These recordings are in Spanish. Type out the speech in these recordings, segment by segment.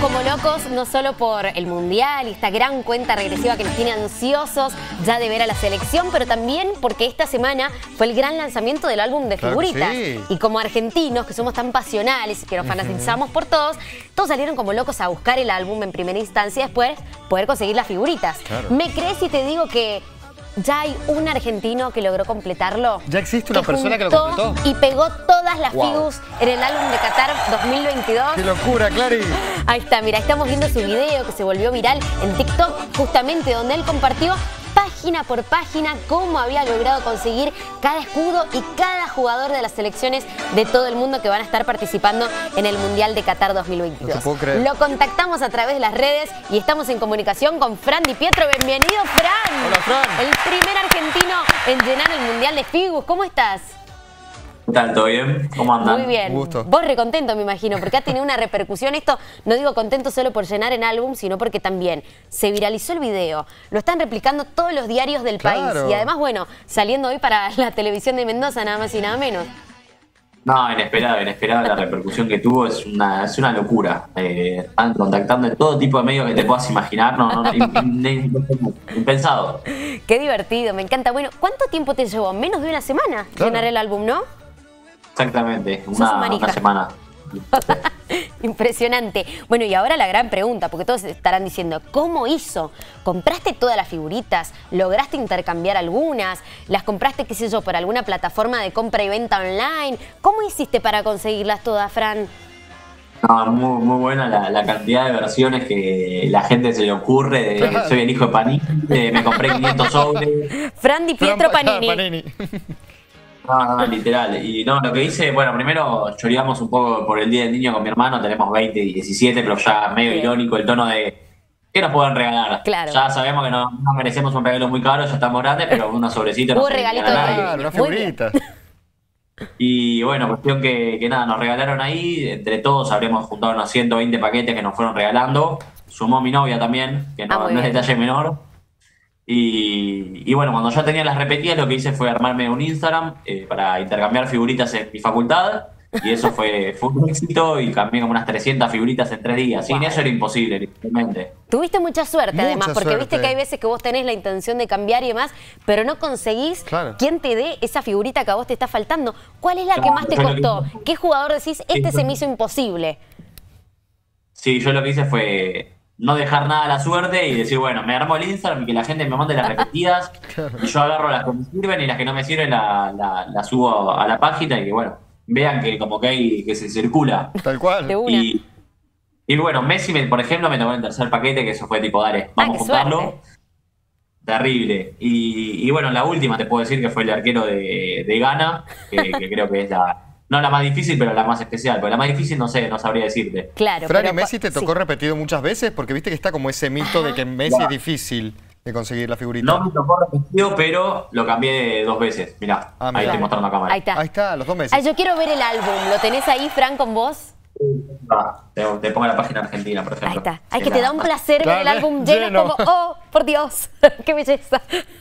como locos, no solo por el Mundial y esta gran cuenta regresiva que nos tiene ansiosos ya de ver a la selección, pero también porque esta semana fue el gran lanzamiento del álbum de figuritas. Sí. Y como argentinos, que somos tan pasionales y que nos fanatizamos por todos salieron como locos a buscar el álbum en primera instancia y después poder conseguir las figuritas. Claro. ¿Me crees si te digo que ya hay un argentino que logró completarlo? ¿Ya existe una persona que lo completó? Y pegó todas las figus en el álbum de Qatar 2022. ¡Qué locura, Clary! Ahí está, mira, estamos viendo su video que se volvió viral en TikTok, justamente donde él compartió página por página cómo había logrado conseguir cada escudo y cada jugador de las selecciones de todo el mundo que van a estar participando en el Mundial de Qatar 2022. No te puedo creer. Lo contactamos a través de las redes y estamos en comunicación con Fran Di Pietro. Bienvenido, Fran. Hola, Fran. El primer argentino en llenar el Mundial de Figus. ¿Cómo estás? ¿Qué tal? ¿Todo bien? ¿Cómo andan? Muy bien. Gusto. Vos recontento, me imagino, porque ha tenido una repercusión. Esto no digo contento solo por llenar el álbum, sino porque también se viralizó el video. Lo están replicando todos los diarios del país. Y además, bueno, saliendo hoy para la televisión de Mendoza, nada más y nada menos. No, inesperada la repercusión que tuvo. Es una locura. Están contactando en todo tipo de medios que te puedas imaginar. Impensado. Qué divertido, me encanta. Bueno, ¿cuánto tiempo te llevó? Menos de una semana llenar el álbum, ¿no? Exactamente, una semana. Impresionante. Bueno, y ahora la gran pregunta, porque todos estarán diciendo, ¿cómo hizo? ¿Compraste todas las figuritas? ¿Lograste intercambiar algunas? ¿Las compraste, qué sé yo, por alguna plataforma de compra y venta online? ¿Cómo hiciste para conseguirlas todas, Fran? No, muy buena la cantidad de versiones que la gente se le ocurre. Soy el hijo de Panini, me compré 500 sobres. Fran Di Pietro Panini. No, literal. Y no, lo que hice, bueno, primero choreamos un poco por el Día del Niño con mi hermano, tenemos 20 y 17, pero ya medio irónico el tono de ¿qué nos pueden regalar? Claro. Ya sabemos que no merecemos un regalo muy caro, ya estamos grandes, pero unos sobrecitos un regalito de una figurita. Y bueno, cuestión que nada, nos regalaron ahí, entre todos habremos juntado unos 120 paquetes que nos fueron regalando. Sumó mi novia también, que no es detalle menor. Y bueno, cuando ya tenía las repetidas, lo que hice fue armarme un Instagram para intercambiar figuritas en mi facultad. Y eso fue un éxito y cambié como unas 300 figuritas en 3 días. Sin eso era imposible, literalmente. Tuviste mucha suerte, además, porque viste que hay veces que vos tenés la intención de cambiar y demás, pero no conseguís quién te dé esa figurita que a vos te está faltando. ¿Cuál es la que más te costó? ¿Qué jugador decís, este se me hizo imposible? Sí, yo lo que hice fue no dejar nada a la suerte y decir, bueno, me armo el Instagram y que la gente me mande las repetidas y yo agarro las que me sirven y las que no me sirven las subo a la página y que, bueno, vean que como que hay que se circula. Tal cual. Y bueno, Messi, por ejemplo, me tocó en el tercer paquete, que eso fue tipo, dale, vamos a juntarlo. Suerte. Terrible. Y bueno, la última te puedo decir que fue el arquero de Ghana, que creo que es no la más difícil, pero la más especial. Porque la más difícil no sabría decirte. Claro. Fran, ¿y Messi te tocó repetido muchas veces? Porque viste que está como ese mito de que Messi es difícil de conseguir la figurita. No me tocó repetido, pero lo cambié 2 veces. Mirá, ahí estoy mostrando a cámara. Ahí está, los 2 meses. Ay, yo quiero ver el álbum. ¿Lo tenés ahí, Fran, con vos? Te pongo la página argentina, por ejemplo. Ahí está. Ay, que te da un placer ver el álbum lleno como, oh, por Dios, qué belleza.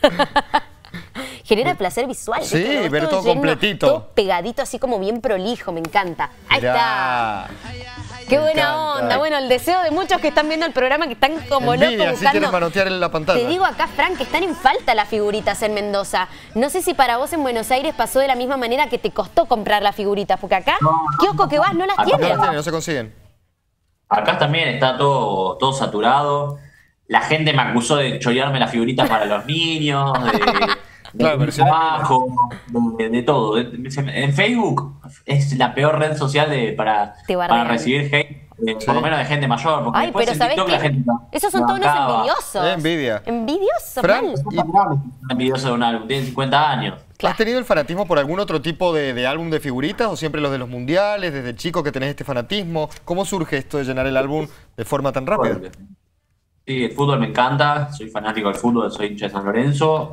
Genera placer visual. Sí, ver todo completito. Todo pegadito, así como bien prolijo, me encanta. Ahí está. Qué buena onda. Bueno, el deseo de muchos que están viendo el programa, que están como locos buscando. Si quieren manotear en la pantalla. Te digo acá, Fran, que están en falta las figuritas en Mendoza. No sé si para vos en Buenos Aires pasó de la misma manera que te costó comprar las figuritas, porque acá, kiosco que vas, no las tienen. No se consiguen. Acá también está todo saturado. La gente me acusó de chorearme las figuritas para los niños, de trabajo, de todo. En Facebook es la peor red social para recibir hate, por lo menos de gente mayor. Porque pero ¿sabés qué? Esos son todos unos envidiosos. Envidia. Envidioso, Fran, envidioso de un álbum, tiene 50 años. ¿Has tenido el fanatismo por algún otro tipo de álbum de figuritas o siempre los de los mundiales, desde chico que tenés este fanatismo? ¿Cómo surge esto de llenar el álbum de forma tan rápida? Sí, el fútbol me encanta, soy fanático del fútbol, soy hincha de San Lorenzo.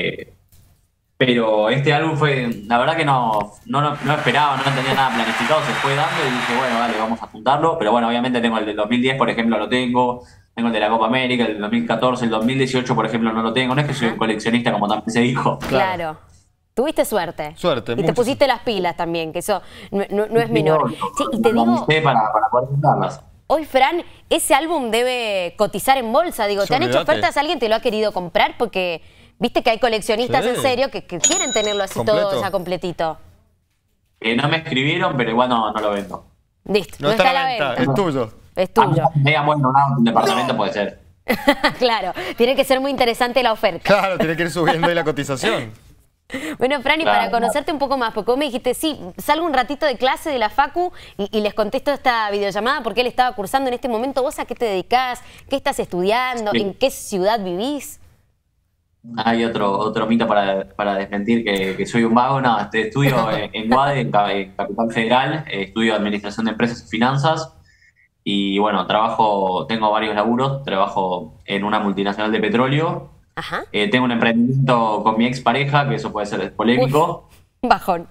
Pero este álbum fue, la verdad que no esperaba, no tenía nada planificado, se fue dando y dije, bueno, dale, vamos a juntarlo. Pero bueno, obviamente tengo el del 2010, por ejemplo, lo tengo el de la Copa América, el del 2014, el 2018, por ejemplo, no lo tengo. No es que soy un coleccionista, como también se dijo. Claro. Tuviste suerte. Suerte. Y te pusiste las pilas también, que eso no es menor. Sí, y te digo, para poder juntarlas. Hoy, Fran, ese álbum debe cotizar en bolsa. Digo, ¿te han hecho ofertas? ¿Alguien te lo ha querido comprar? Porque viste que hay coleccionistas en serio que quieren tenerlo así todo ya completito. No me escribieron, pero igual no lo vendo. Listo, no está a la venta. Es tuyo. Es tuyo. Un departamento puede ser. Claro, tiene que ser muy interesante la oferta. Claro, tiene que ir subiendo ahí la cotización. Bueno, Fran, y para conocerte un poco más, porque vos me dijiste, sí, salgo un ratito de clase de la facu y les contesto esta videollamada porque él estaba cursando en este momento. ¿Vos a qué te dedicás? ¿Qué estás estudiando? Sí. ¿En qué ciudad vivís? Hay otro mito para desmentir que soy un vago. No, estudio en UADE, en Capital Federal, estudio Administración de Empresas y Finanzas. Y bueno, tengo varios laburos, trabajo en una multinacional de petróleo. Ajá. Tengo un emprendimiento con mi expareja, que eso puede ser polémico. Bajón.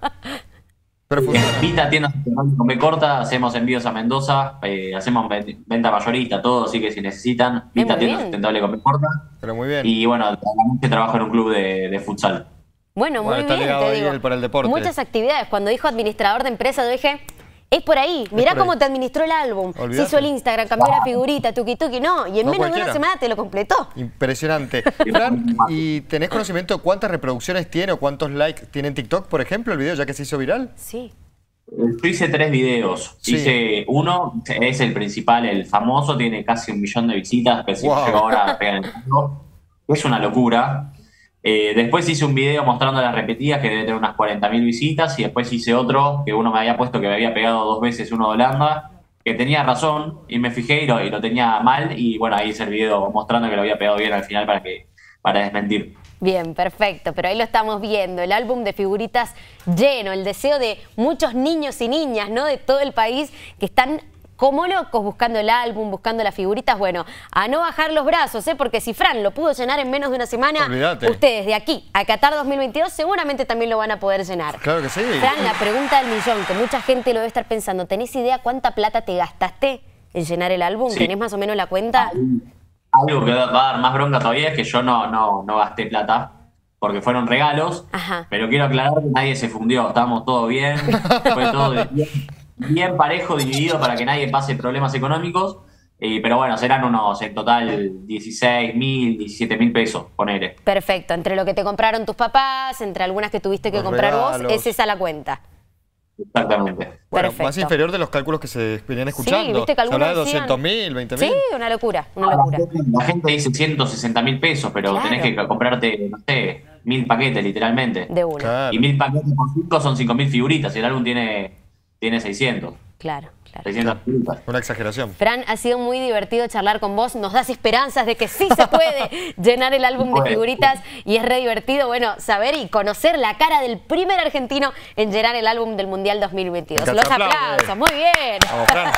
Vita, tiendas con B corta, hacemos envíos a Mendoza, hacemos venta mayorista, todo, así que si necesitan, Vita, tienda sustentable con B corta. Pero muy bien. Y bueno, trabajo en un club de futsal. Bueno, muy bien, te digo. Para el deporte. Muchas actividades. Cuando dijo administrador de empresa, yo dije... Es por ahí, mirá cómo te administró el álbum. Olvídate. Se hizo el Instagram, cambió la figurita, tuki tuki, no. Y en menos de una semana te lo completó. Impresionante. Fran, ¿y tenés conocimiento de cuántas reproducciones tiene o cuántos likes tiene en TikTok, por ejemplo, el video ya que se hizo viral? Sí. Yo hice 3 videos. Sí. Hice uno, es el principal, el famoso, tiene casi 1 millón de visitas, que si llega ahora a pegar en el mundo. Es una locura. Después hice un video mostrando las repetidas que debe tener unas 40.000 visitas y después hice otro que uno me había puesto que me había pegado 2 veces uno de Holanda, que tenía razón y me fijé y lo tenía mal y bueno, ahí hice el video mostrando que lo había pegado bien al final para desmentir. Bien, perfecto, pero ahí lo estamos viendo, el álbum de figuritas lleno, el deseo de muchos niños y niñas, ¿no?, de todo el país que están como locos buscando el álbum, buscando las figuritas. Bueno, a no bajar los brazos, porque si Fran lo pudo llenar en menos de una semana, ustedes de aquí a Qatar 2022 seguramente también lo van a poder llenar. Claro que sí. Fran, la pregunta del millón, que mucha gente lo debe estar pensando, ¿tenés idea cuánta plata te gastaste en llenar el álbum? Sí. ¿Tenés más o menos la cuenta? Algo que va a dar más bronca todavía es que yo no gasté plata, porque fueron regalos. Ajá. Pero quiero aclarar que nadie se fundió, estábamos todo bien, fue todo bien parejo, dividido para que nadie pase problemas económicos, pero bueno, serán unos en total 16.000, 17.000 pesos, ponele. Perfecto, entre lo que te compraron tus papás, entre algunas que tuviste que comprar vos, es esa la cuenta. Exactamente. Bueno, perfecto. Más inferior de los cálculos que se venían escuchando. Sí, viste que algunos decían... de 200.000, 20.000. Sí, una locura, una locura. La gente dice 160.000 pesos, pero tenés que comprarte, no sé, 1.000 paquetes literalmente. De una. Claro. Y 1.000 paquetes por 5 son 5.000 figuritas, y el álbum tiene 600. Claro, claro. 600 figuritas. Una exageración. Fran, ha sido muy divertido charlar con vos. Nos das esperanzas de que sí se puede llenar el álbum de figuritas y es re divertido, bueno, saber y conocer la cara del primer argentino en llenar el álbum del Mundial 2022. Los aplausos, muy bien. Vamos, Fran.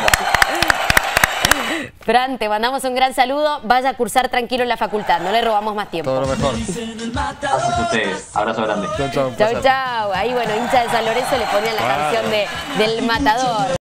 Fran, te mandamos un gran saludo. Vaya a cursar tranquilo en la facultad, no le robamos más tiempo. Todo lo mejor. Gracias a ustedes. Abrazo grande. Chau, chau. Ahí, bueno, hincha de San Lorenzo le ponían la canción del Matador.